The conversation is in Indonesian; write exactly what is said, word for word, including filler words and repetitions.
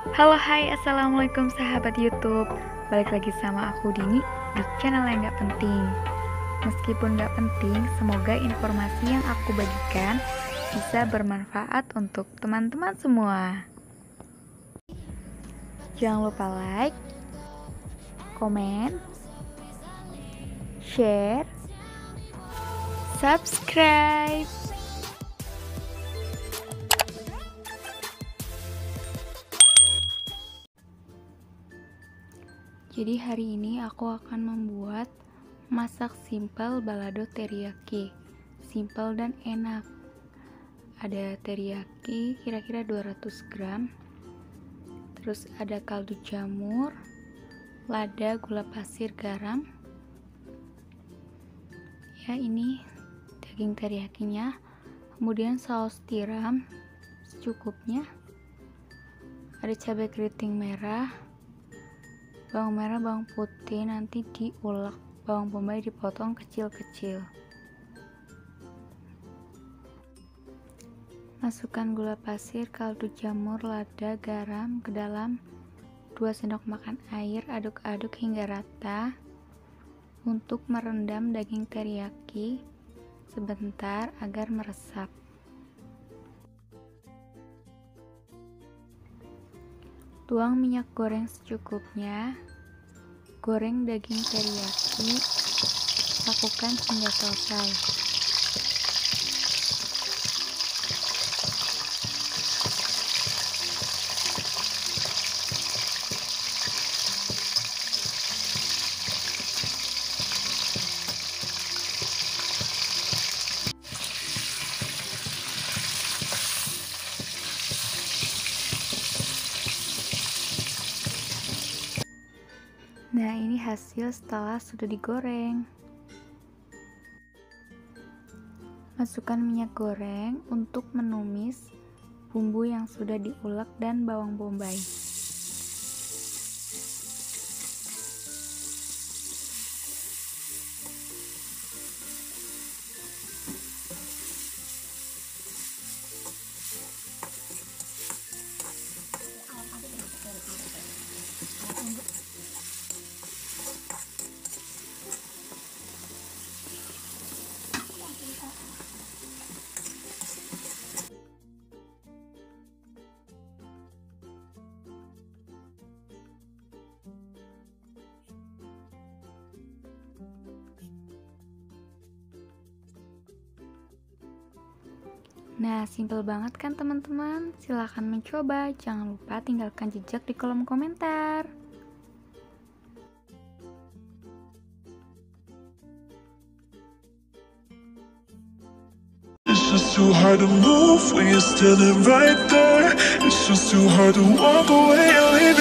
Halo hai, assalamualaikum sahabat YouTube. Balik lagi sama aku Dini di channel yang gak penting. Meskipun gak penting, semoga informasi yang aku bagikan bisa bermanfaat untuk teman-teman semua. Jangan lupa like, komen, share, subscribe. Jadi hari ini aku akan membuat masak simpel balado teriyaki. Simpel dan enak. Ada teriyaki kira-kira dua ratus gram. Terus ada kaldu jamur, lada, gula pasir, garam. Ya, ini daging teriyakinya. Kemudian saus tiram secukupnya. Ada cabai keriting merah, bawang merah, bawang putih nanti diulek, bawang bombay dipotong kecil-kecil. Masukkan gula pasir, kaldu jamur, lada, garam ke dalam dua sendok makan air, aduk-aduk hingga rata. Untuk merendam daging teriyaki sebentar agar meresap. Tuang minyak goreng secukupnya. Goreng daging teriyaki, lakukan hingga selesai. Nah, ini hasil setelah sudah digoreng. Masukkan minyak goreng untuk menumis bumbu yang sudah diulek dan bawang bombay. Nah, simple banget kan teman-teman? Silahkan mencoba. Jangan lupa tinggalkan jejak di kolom komentar. It's just too hard to move when you're standing right there. It's just too hard to walk away or leave